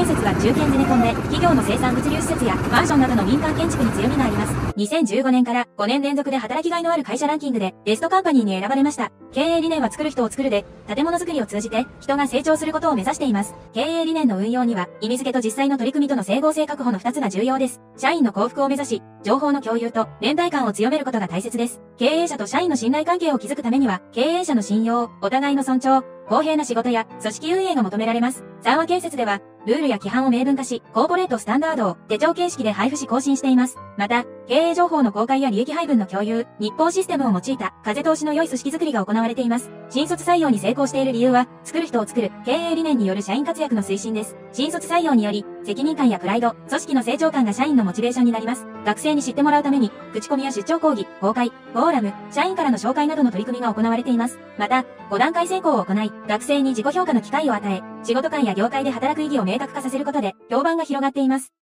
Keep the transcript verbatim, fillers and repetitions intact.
建設は中堅ゼネコンで、企業の生産物流施設やマンションなどの民間建築に強みがあります。にせんじゅうごねんからごねん連続で働きがいのある会社ランキングでベストカンパニーに選ばれました。経営理念は作る人を作るで、建物づくりを通じて人が成長することを目指しています。経営理念の運用には、意味付けと実際の取り組みとの整合性確保のふたつが重要です。社員の幸福を目指し、情報の共有と連帯感を強めることが大切です。経営者と社員の信頼関係を築くためには、経営者の信用、お互いの尊重、公平な仕事や組織運営が求められます。三和建設では、ルールや規範を明文化し、コーポレートスタンダードを手帳形式で配布し更新しています。また、経営情報の公開や利益配分の共有、日報システムを用いた風通しの良い組織づくりが行われています。新卒採用に成功している理由は、作る人を作る経営理念による社員活躍の推進です。新卒採用により、責任感やプライド、組織の成長感が社員のモチベーションになります。学生に知ってもらうために、口コミや出張講義、公開、フォーラム、社員からの紹介などの取り組みが行われています。また、ご段階選考を行い、学生に自己評価の機会を与え、仕事間や業界で働く意義を明確化させることで、評判が広がっています。